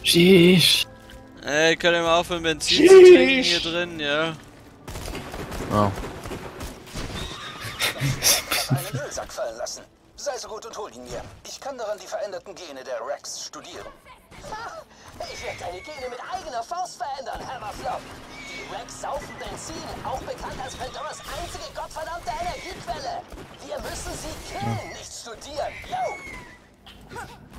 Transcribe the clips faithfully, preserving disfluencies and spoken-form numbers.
Sheesh. Ey, könnt ihr mal aufhören, Benzin zu trinken hier drin, ja? Oh. Ich hab einen Müllsack fallen lassen. Sei so gut und hol ihn mir. Ich kann daran die veränderten Gene der Rex studieren. Ha! Ich werde deine Gene mit eigener Faust verändern, Hammerflop. Die Rex saufen Benzin, auch bekannt als Pandoras einzige gottverdammte Energiequelle. Wir müssen sie killen, nicht studieren. Yo!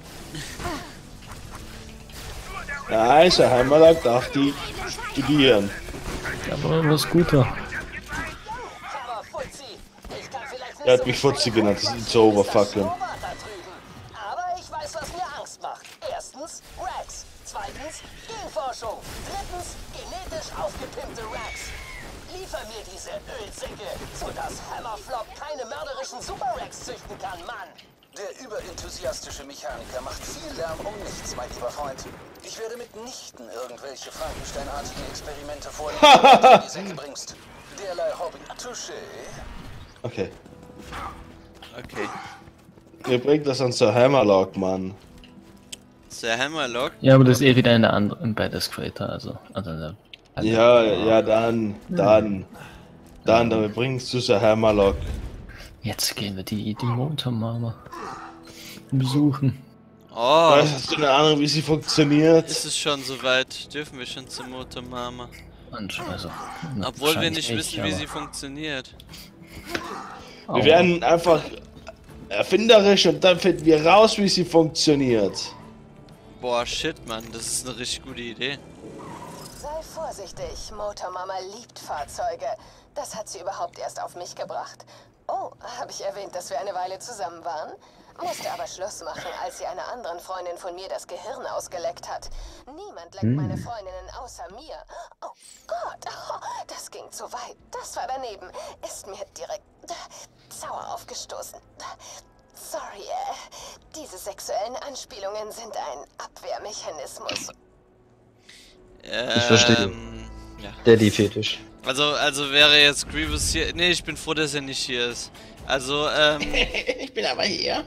Also, Heimerlag darf die studieren. Aber was guter. Hammer, Fuzzi. Ich kann vielleicht nicht Er hat so mich viel Fuzzi genannt, das ist wie so overfucking. Mister Snowbird da drüben. Aber ich weiß, was mir Angst macht. Erstens, Rex. Zweitens, Genforschung. Drittens, genetisch aufgepimpte Rex. Liefer mir diese Ölsäcke, sodass Hammerflop keine mörderischen Super-Rex züchten kann, Mann. Der überenthusiastische Mechaniker macht viel Lärm um nichts, mein lieber Freund. Ich werde mitnichten irgendwelche Frankensteinartigen Experimente vornehmen, die du in die Säcke bringst. Derlei Hobby. Touché. Okay. Okay. Ihr bringt das an Sir Hammerlock, Mann. Sir Hammerlock? Ja, aber das ist eh wieder in der anderen Badass Creator, also. also der, Ja, ja, dann, dann. Dann, dann bringst du Sir Hammerlock. Jetzt gehen wir die, die Motormama besuchen. Oh, Hast du eine Ahnung, wie sie funktioniert? ist es schon soweit? Dürfen wir schon zur Motormama? Und also, Obwohl wir nicht wahrscheinlich wissen, wie aber- sie funktioniert. Wir werden einfach erfinderisch und dann finden wir raus, wie sie funktioniert. Boah, shit, Mann, das ist eine richtig gute Idee. Sei vorsichtig, Motormama liebt Fahrzeuge. Das hat sie überhaupt erst auf mich gebracht. Oh, habe ich erwähnt, dass wir eine Weile zusammen waren? Musste aber Schluss machen, als sie einer anderen Freundin von mir das Gehirn ausgeleckt hat. Niemand leckt meine Freundinnen außer mir. Oh Gott, oh, das ging zu weit. Das war daneben. Ist mir direkt äh, sauer aufgestoßen. Sorry, äh, diese sexuellen Anspielungen sind ein Abwehrmechanismus. Ähm, Ich verstehe. Ja. Daddy-Fetisch. Also, also wäre jetzt Grievous hier. Nee, ich bin froh, dass er nicht hier ist. Also, ähm. Ich bin aber hier.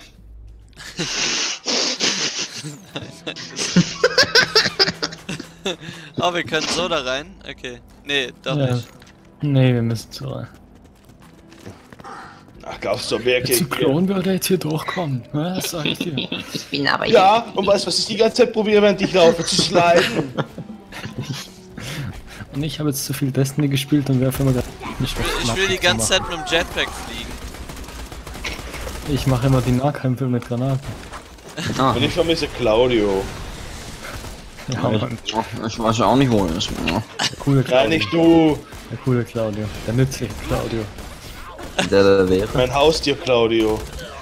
Oh, wir können so da rein? Okay. Nee, doch Ja. nicht. Nee, wir müssen zu. Ach, glaubst du, wer Zu geht Klon würde jetzt hier durchkommen, ne? Das sag ich dir. Ich bin aber Ja, und weißt du, was ich die ganze Zeit probiere, während ich laufe? Zu sliden. Und ich habe jetzt zu viel Destiny gespielt und werfe immer gerade nicht was Ich will die ganze Zeit mit dem Jetpack fliegen. Ich mache immer die Nahkämpfe mit Granaten. Ah, Und ich vermisse Claudio. Ja, Mann. ich weiß ja auch nicht, wo er ist. Ja. Der coole Ja, Claudio. nicht du. Der coole Claudio. Der nützliche Claudio. Der, der wäre. Mein Haustier Claudio.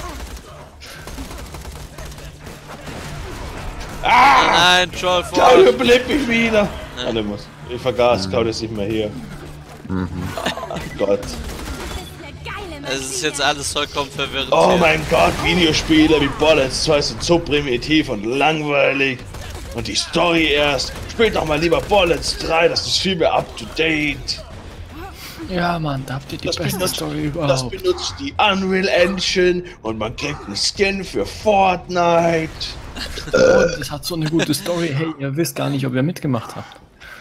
Nein, Troll vor. Claudio belebt mich wieder. Ah, ne, muss. Ich vergaß, Claudio ist nicht mehr hier. Ach Gott. Es ist jetzt alles vollkommen verwirrend. Oh hier. mein Gott, Videospiele wie Bullets zwei sind so primitiv und langweilig. Und die Story erst. Spielt doch mal lieber Bullets drei, das ist viel mehr up to date. Ja, Mann, da habt ihr die Das beste benutzt, Story das überhaupt. benutzt die Unreal Engine und man kriegt einen Skin für Fortnite. Und es hat so eine gute Story. Hey, ihr wisst gar nicht, ob ihr mitgemacht habt.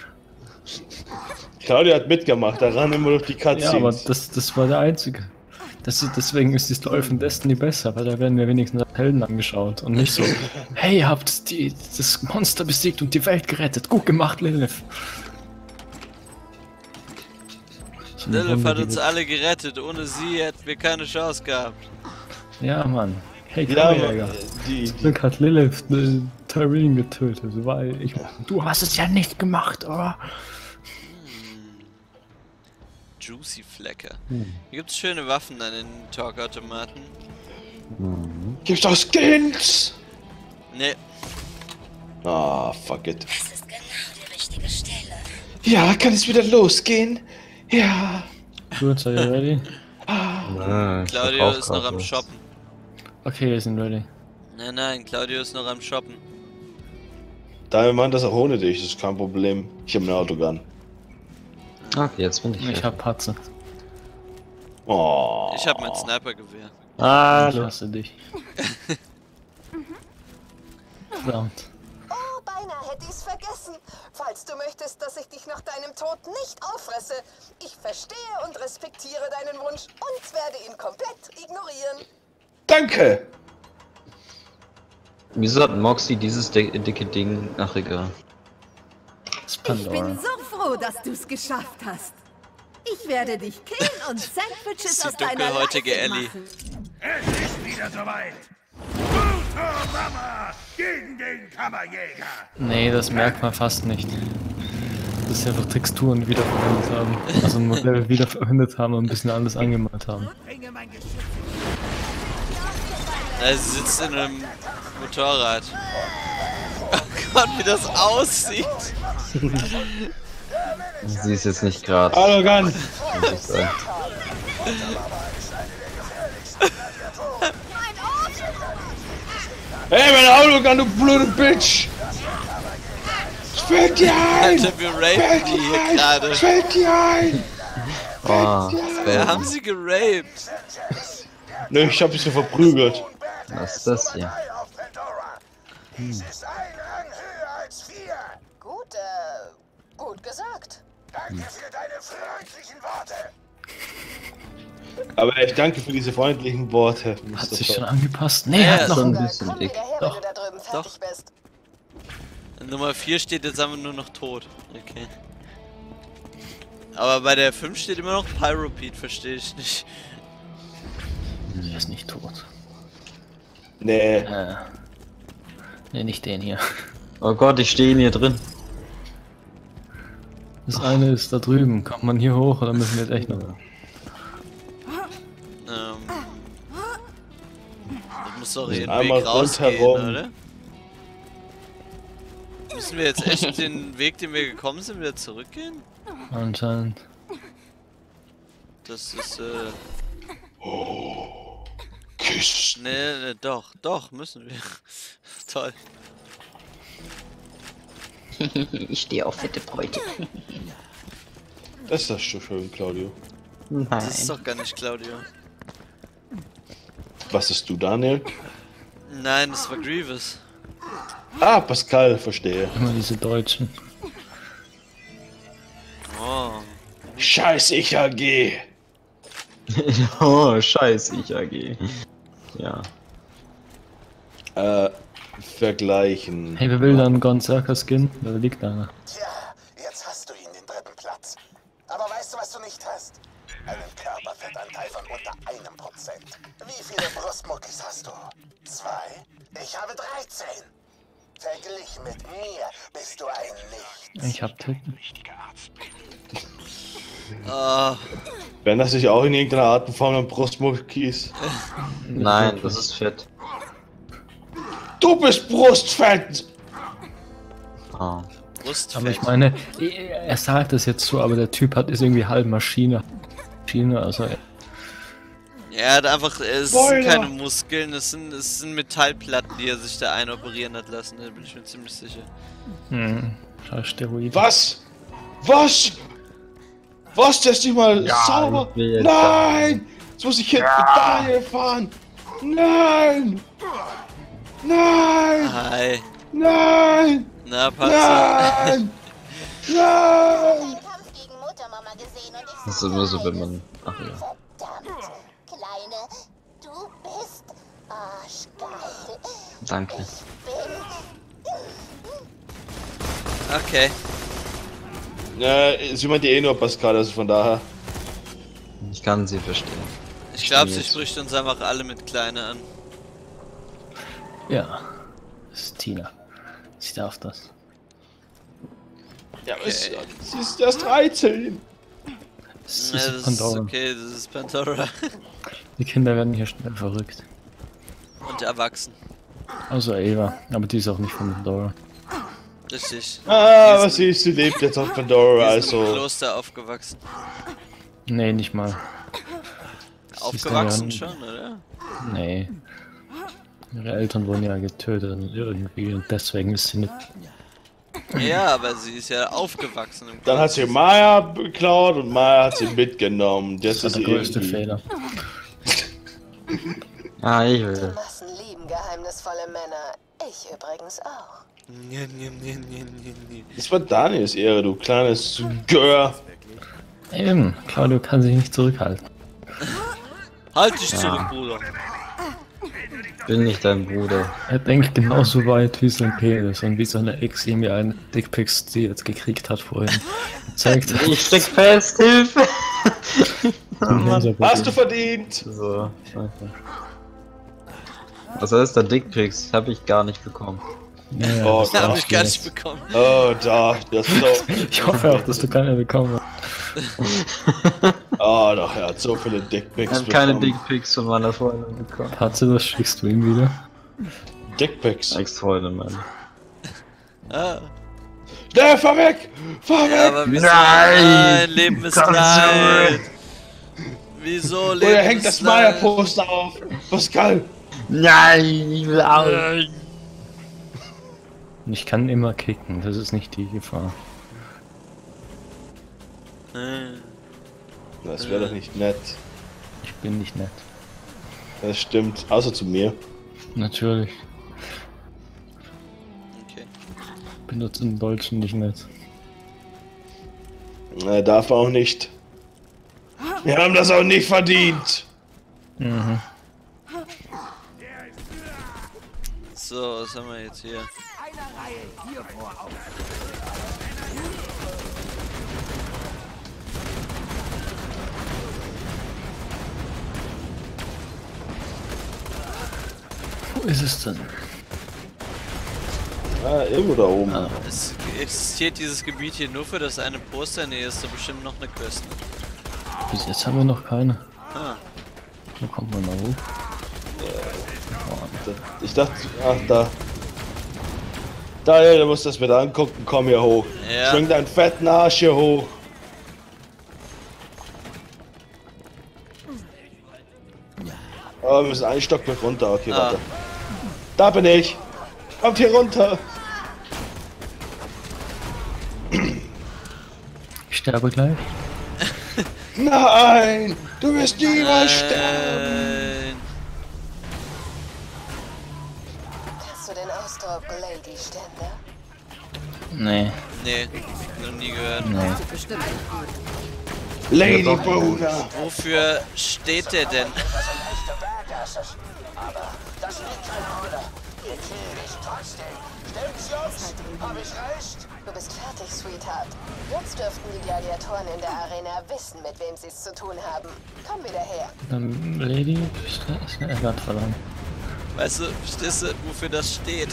Claudia hat mitgemacht, da ran immer durch die Cutscenes. Ja, aber das, das war der einzige. Das ist, deswegen ist die Story von Destiny besser, weil da werden wir wenigstens als Helden angeschaut und nicht so, hey, ihr habt die, das Monster besiegt und die Welt gerettet. Gut gemacht, Lilith. So eine Lilith Runde, hat die uns wird- alle gerettet. Ohne sie hätten wir keine Chance gehabt. Ja, Mann. Hey, ja, Kammerjäger. die, Zum Glück hat Lilith äh, Tyreen getötet, weil ich... Du hast es ja nicht gemacht, oder? Juicy Flecker. Hier gibt's schöne Waffen an den Talkautomaten. gibt's doch Skins? Nee, Ah, fuck it. Das ist genau die richtige Stelle. Ja, kann es wieder losgehen? Ja. Gut, seid ihr ready? Ah, ich Claudio verkauf ist noch grad am was. Shoppen. Okay, wir sind ready. Nein, nein, Claudio ist noch am Shoppen. Dein Mann, das auch ohne dich, das ist kein Problem. Ich habe eine Autogun. Okay, jetzt bin ich. Ich hab Patze. Oh. Ich habe mein Snipergewehr. Ah, Ich hasse dich. Verdammt. Oh, beinahe Beinahe hätte ich's vergessen. Falls du möchtest, dass ich dich nach deinem Tod nicht auffresse, ich verstehe und respektiere deinen Wunsch und werde ihn komplett ignorieren. Danke! Wieso hat Moxie dieses di dicke Ding? Ach, egal. Das ist Ich Pandora. bin so froh, dass du es geschafft hast. Ich werde dich killen und Sandwiches Die aus deiner dunkelhäutige Leiche Ellie. machen. Es ist wieder soweit. Motormama gegen den Kammerjäger. Nee, das merkt man fast nicht. Dass sie einfach Texturen wiederverwendet haben. Also ein Modell wiederverwendet haben und ein bisschen alles angemalt haben. Bringe mein Geschütz. Er sitzt in einem Motorrad. Oh Gott, wie das aussieht. Sie ist jetzt nicht gerade. Arrogant! muss ich sagen. Hey, mein Arrogant, du blöde Bitch! Es fällt dir ein! Alter, wir rapen die hier gerade. Es fällt dir ein! Oh, Wir haben sie geraped. Nö, ich hab dich so verprügelt. was ist das hier? Auf Pandora. Dies ist ein Rang höher als vier. Gut, äh, gut gesagt. Danke für deine freundlichen Worte. Aber ich danke für diese freundlichen Worte. Hat sich schon angepasst? Nee, Ja, hat noch so ein ein bisschen Komm dick. wieder her, Doch. wenn du da drüben fertig bist. Nummer vier steht jetzt einfach nur noch tot. Okay. Aber bei der fünf steht immer noch Pyropete, verstehe ich nicht. Der ist nicht tot. Nee. Äh. Nee, nicht den hier. Oh Gott, ich stehe hier drin. Das eine ist da drüben. Kommt man hier hoch oder müssen wir jetzt echt noch? Ähm. Das muss doch Wir den sind einmal Weg rausgehen, rundherum. oder? Müssen wir jetzt echt den Weg, den wir gekommen sind, wieder zurückgehen? Anscheinend. Das ist, äh. Küss. Nee, nee, doch, doch, müssen wir. Toll. Ich stehe auf fette Bräute. Das ist doch schon schön, Claudio. Nein. Das ist doch gar nicht Claudio. Was hast du, Daniel? Nein, das war Grievous. Ah, Pascal, verstehe. Immer diese Deutschen. Oh. Scheiß ich A G. Oh, scheiße, ich A G. Ja. Äh, vergleichen. Hey, wer will da einen Gonzerker Skin? Da liegt einer. Tja, jetzt hast du ihn, den dritten Platz. Aber weißt du, was du nicht hast? Einen Körperfettanteil von unter einem Prozent. Wie viele Brustmuckis hast du? Zwei? Ich habe dreizehn. Verglichen mit mir bist du ein Nichts. Ich hab Titten. Ah, Wenn das sich auch in irgendeiner Art und Form ein Brustmuckis. Nein, das ist fett. Du bist Brustfett! Oh. Brustfett. Aber ich meine, er sagt das jetzt so, aber der Typ hat ist irgendwie halb Maschine. Maschine, also Er hat einfach, es Spoiler. sind keine Muskeln, es sind, es sind Metallplatten, die er sich da einoperieren hat lassen, da bin ich mir ziemlich sicher. hm, scheiß Steroid. Was? Was? Was? Der ist nicht mal sauber? ich will jetzt Nein! Jetzt muss ich hinten mit Daniel fahren! Nein! Nein! Hi. Nein! Na, Panzer. Nein! Nein! Kampf gegen Motormama gesehen und ich Das ist immer so, wenn man. Ach ja. verdammt, Kleine, du bist arschgeil. Danke. Ich bin Okay. Ja, sie meint eh nur Pascal, also von daher. Ich kann sie verstehen. Ich glaube, sie jetzt. spricht uns einfach alle mit Kleine an. Ja, das ist Tina. Sie darf das. Ja, aber es- sie ist erst dreizehn. Das Ja, ist das ist Pandora. okay, das ist Pandora. Die Kinder werden hier schnell verrückt. Und erwachsen. Außer Eva, aber die ist auch nicht von Pandora. Richtig. Ah, was sie ist, sie lebt jetzt auf Pandora, Wir sind im also. Kloster aufgewachsen. Nee, nicht mal. Sie ist dann Aufgewachsen ja- schon, oder? Nee. Ihre Eltern wurden ja getötet und irgendwie und deswegen ist sie nicht. Ja, aber sie ist ja aufgewachsen im Dann hat sie Maya beklaut und Maya hat sie mitgenommen. Jetzt Das ist war sie der größte irgendwie. Fehler. Ah, ich Die will. Massen lieben geheimnisvolle Männer. Ich übrigens auch. Nee, nee, nee, nee, nee, nee. Das war Daniels Ehre, du kleines Gör. Eben, Claudio kann sich nicht zurückhalten. Halt dich zurück, Bruder. Bin nicht dein Bruder. Er denkt genauso weit wie sein Penis und wie seine Ex ihm ja einen Dickpics, die er jetzt gekriegt hat, vorhin gezeigt hat. Ich steck fest, Hilfe! Hast du verdient! So, scheiße. Was ist der Dickpics? Hab ich gar nicht bekommen. Ja, ja, Oh, das Das hab darfst ich du gar jetzt. nicht bekommen. Oh, da, das ist doch. Ich hoffe auch, dass du keine bekommen hast. Oh, doch, er hat so viele Ich Dickpics hab keine bekommen. Dickpics von meiner Freundin bekommen. Patze, das schickst du ihm wieder. Dickpics. Ex-Freundin, Mann. Ah. Schnell, fahr weg! Fahr Ja, weg! aber wieso? Nein! Nein, Leben ist Komm leid. Wieso Leben Oh, er hängt das ist leid? Maya-Poster auf! Pascal! Nein, ich will auch. Und ich kann immer kicken, das ist nicht die Gefahr. Äh, Das wäre doch nicht nett. Ich bin nicht nett. Das stimmt, außer zu mir. Natürlich. Okay. Benutze den Deutschen nicht nett. Na, darf man auch nicht. Wir haben das auch nicht verdient! Mhm. So, was haben wir jetzt hier? Wo ist es denn? Ah, irgendwo da oben. Ah. Es existiert dieses Gebiet hier nur für das eine Poster? Nee, ist da bestimmt noch eine Quest. Bis jetzt haben wir noch keine. Ah. Wo kommt man da hoch? Ich dachte, ach da. Daniel, du musst das mit angucken, komm hier hoch. Ja. Schwing deinen fetten Arsch hier hoch. Oh, wir müssen einen Stockwerk runter, okay, Ah. warte. Da bin ich. Kommt hier runter. Ich sterbe gleich. Nein, du wirst niemals sterben. Nein. Kennst du den Ausdruck Lady Ständer? Nee, Nee, noch nie gehört. nee. Bestimmt nicht gut. Lady Bruder. Wofür steht der denn? Aber das spielt keine Rolle. Wir killen dich trotzdem. Stimmt's, Jungs? Hab ich recht? Du bist fertig, Sweetheart. Jetzt dürften die Gladiatoren in der Arena wissen, mit wem sie es zu tun haben. Komm wieder her. Dann Lady, schnell Gott verlangen. Weißt du, verstehst du, wofür das steht?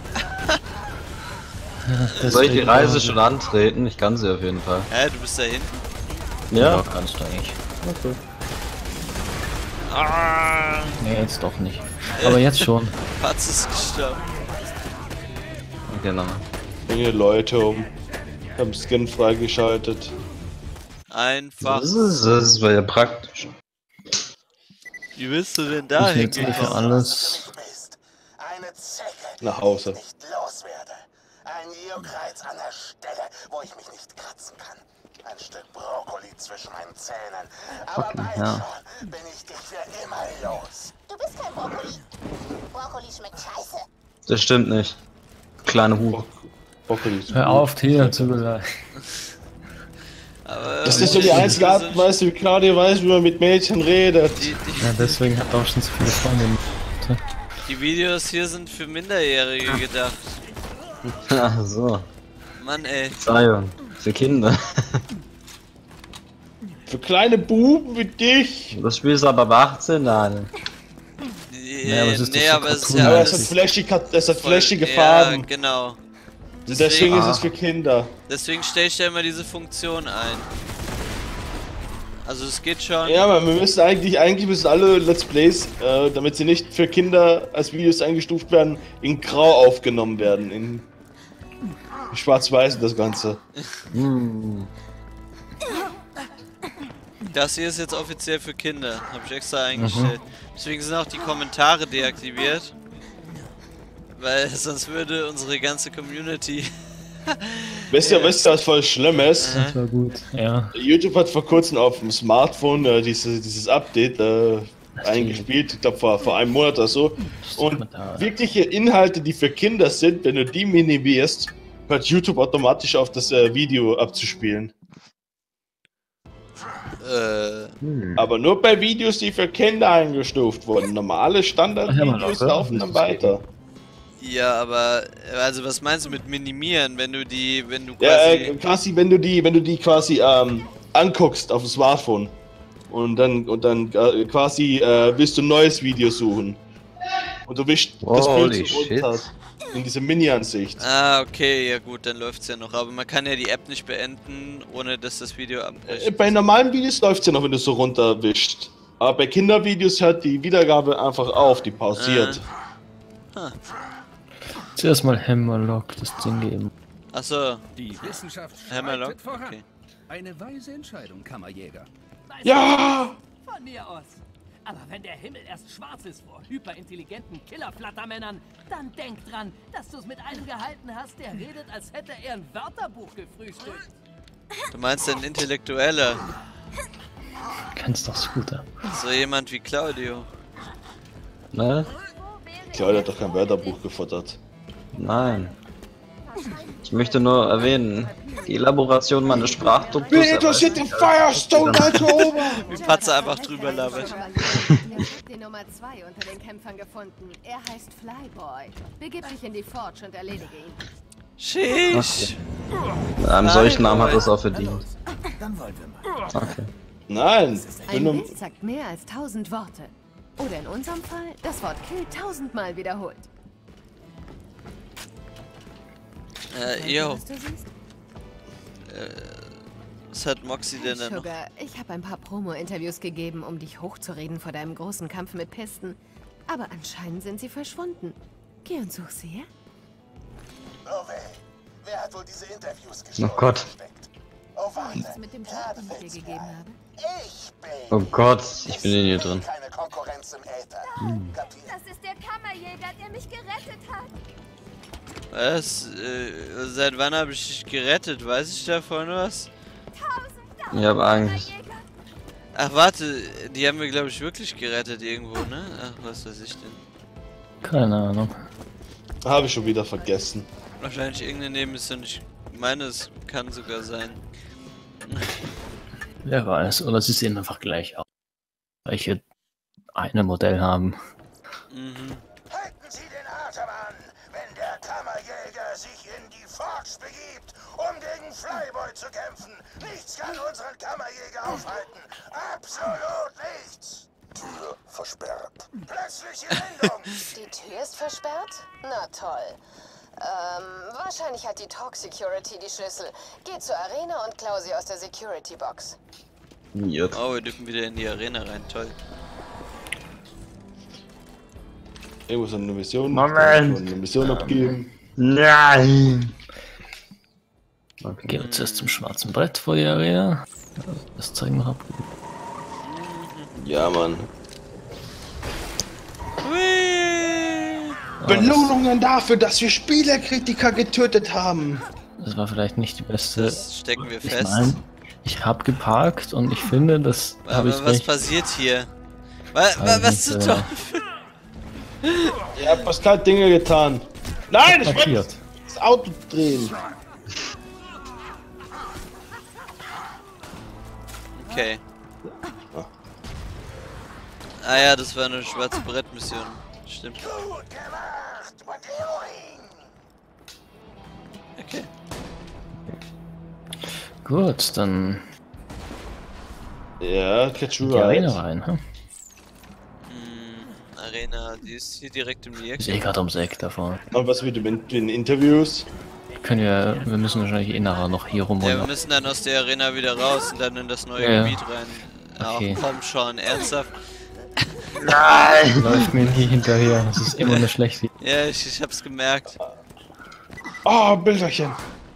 Soll ich die Reise schon antreten? Ich kann sie auf jeden Fall. Hä, du bist da hinten? Ja, Ja. kannst du eigentlich. Okay. Ah, Nee, jetzt doch nicht. Aber jetzt schon. Patz ist gestorben. Genau. Bringe Leute um. Ich hab Skin freigeschaltet. Einfach. Das ist, das war ja praktisch. Wie willst du denn da Ich nehme für hingekommen? alles. Du bist eine Zecke, Nach Hause. die ich nicht loswerde. Ein Juckreiz an der Stelle, wo ich mich nicht kratzen kann. Ein Stück Brokkoli zwischen meinen Zähnen. Aber Fucking bald hell. schon bin ich dich für immer los. Du bist kein Brokkoli. Brokkoli schmeckt scheiße. Das stimmt nicht. Kleine Hure. Brokkoli ist Hör gut. auf, Tier zu beleidigen. Aber Das ist so die einzige Art und Weise, wie Claudia weiß, wie man mit Mädchen redet. Die, die, Ja, deswegen hat er auch schon so viele Freunde. die Videos hier sind für Minderjährige gedacht. Ach so. Mann, ey. Verzeihung. Für Kinder. Für kleine Buben wie dich. Das Spiel ist aber ab achtzehn, nein. Nee, aber es ist doch nee, so aber es ist Cartoon- ja Aber alles es hat, flashige, es hat voll- flashige Ja, Farben. genau. Deswegen ist Ah. es für Kinder. Deswegen stelle ich da immer diese Funktion ein. Also es geht schon. Ja, aber wir müssen eigentlich, eigentlich müssen alle Let's Plays, äh, damit sie nicht für Kinder als Videos eingestuft werden, in Grau aufgenommen werden. In Schwarz-Weiß das Ganze. Hm. Das hier ist jetzt offiziell für Kinder. Habe ich extra eingestellt. Deswegen sind auch die Kommentare deaktiviert. Weil sonst würde unsere ganze Community. Wisst ihr, wisst ihr, was voll schlimm ist? Das war gut, ja. YouTube hat vor kurzem auf dem Smartphone äh, diese, dieses Update äh, eingespielt, ich glaube vor, vor einem Monat oder so. Und wirkliche Inhalte, die für Kinder sind, wenn du die minimierst, hört YouTube automatisch auf, das äh, Video abzuspielen. Äh. Hm. Aber nur bei Videos, die für Kinder eingestuft wurden. Normale Standardvideos laufen dann weiter. Ja, aber also was meinst du mit minimieren, wenn du die, wenn du quasi... Ja, äh, quasi, wenn du die, wenn du die quasi ähm, anguckst auf dem Smartphone und dann und dann äh, quasi äh, willst du ein neues Video suchen und du wischst das Bild so runter in diese Mini-Ansicht. Ah, okay, ja gut, dann läuft's ja noch, aber man kann ja die App nicht beenden, ohne dass das Video abbricht. Äh, bei normalen Videos läuft's ja noch, wenn du so runterwischst. Aber bei Kindervideos hört die Wiedergabe einfach auf, die pausiert. Ah. Huh. Zuerst mal Hammerlock das Ding geben. Achso. Die Wissenschaft Hammerlock? voran. Okay. Eine weise Entscheidung, Kammerjäger. Ja! Von mir aus. Aber wenn der Himmel erst schwarz ist vor hyperintelligenten Killerflattermännern, dann denk dran, dass du es mit einem gehalten hast, der redet, als hätte er ein Wörterbuch gefrühstückt. Du meinst ein Intellektueller? Kennst doch Scooter. So jemand wie Claudio. Ne? Claudio hat doch kein Wörterbuch gefuttert. Nein. Ich möchte nur erwähnen, die Elaboration meines Sprachduktus... Wen interessiert den Firestone, alter Ober? Wie Patze einfach drüber labert. Den Nummer zwei unter den Kämpfern gefunden. Er heißt Flyboy. Begib dich in die Forge und erledige ihn. Sheesh. Mit einem solchen Namen hat es auch verdient. Dann wollen wir mal. Okay. Nein. Ein Bild sagt mehr als tausend Worte. Oder in unserem Fall das Wort Kill tausendmal wiederholt. Äh, yo. Äh, was hat Moxie denn denn noch? Sugar, ich habe ein paar Promo-Interviews gegeben, um dich hochzureden vor deinem großen Kampf mit Pisten. Aber anscheinend sind sie verschwunden. Geh und such sie, ja? Oh weh. Wer hat wohl diese Interviews gestohlen? Oh Gott. Oh warte. Mit dem Job, den ich dir gegeben habe. Ich bin... Oh Gott, ich bin in hier drin. Keine Konkurrenz im Äther. Hm. Das ist der Kammerjäger, der mich gerettet hat. Was? Äh, seit wann habe ich dich gerettet? Weiß ich davon was? Ich habe Angst. Ach warte, die haben wir glaube ich wirklich gerettet irgendwo, ne? Ach, was weiß ich denn? Keine Ahnung. Habe ich schon wieder vergessen. Wahrscheinlich irgendeine Nebenmission. Ich meine, es kann sogar sein. Wer weiß, oder sie sehen einfach gleich aus. Welche eine Modell haben. Mhm. Halten Sie den Atem an, wenn der Kammerjäger sich in die Forge begibt, um gegen Flyboy zu kämpfen. Nichts kann unseren Kammerjäger aufhalten. Absolut nichts. Tür versperrt. Plötzliche Wendung. Die Tür ist versperrt? Na toll. Ähm, wahrscheinlich hat die Talk Security die Schlüssel. Geh zur Arena und klau sie aus der Security Box. Yep. Oh, wir dürfen wieder in die Arena rein, toll. Irgendwo ist eine Mission. Moment. Eine Mission abgeben. Nein! Okay. Gehen wir zuerst zum schwarzen Brett vor die Arena. Das zeigen wir ab. Ja, Mann. Hui. Belohnungen dafür, dass wir Spielerkritiker getötet haben. Das war vielleicht nicht die beste. Das stecken wir Ich fest. mein, ich habe geparkt und ich finde, das habe ich Aber was recht. passiert hier? Was, Also, was zu äh, Teufel? Ihr habt Pascal Dinge getan. Nein, ich wollte Markiert. das Auto drehen. Okay. Ah ja, das war eine schwarze Brettmission. Stimmt. Gut gemacht. What doing? Okay. Gut, dann Ja, catch you die Arena right. rein. Hm? Hm, Arena, die ist hier direkt im Ist Eck. eh gerade ums Eck davon. Und was mit den, den Interviews? Können wir, wir müssen wahrscheinlich eh nachher noch hier rum. Ja, wir und müssen dann aus der Arena wieder raus und dann in das neue Ja, ja. Gebiet rein. Okay. Ach komm schon, ernsthaft. Nein! läuft mir nie hinterher. Das ist immer eine schlechte. Ja, ich, ich hab's gemerkt. Ah, Bilderchen.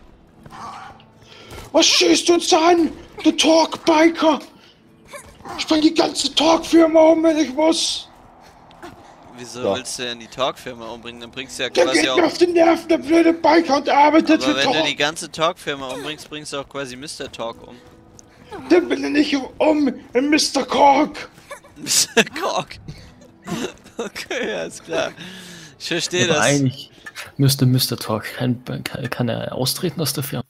Was schießt du uns da an, du Talk-Biker? Ich bring die ganze Talk-Firma um, wenn ich muss. Wieso Ja. willst du denn die Talk-Firma umbringen? Dann bringst du ja Der quasi geht auch... mir auf den Nerven, der blöde Biker, und arbeitet Aber für wenn du Talk. die ganze Talk-Firma umbringst, bringst du auch quasi Mister Talk um. Den will ich nicht um, in Mister Kork. Mister Kork. Okay, alles klar. Ich verstehe Aber das. eigentlich müsste Mister Talk, kann, kann, kann er austreten aus der Firma?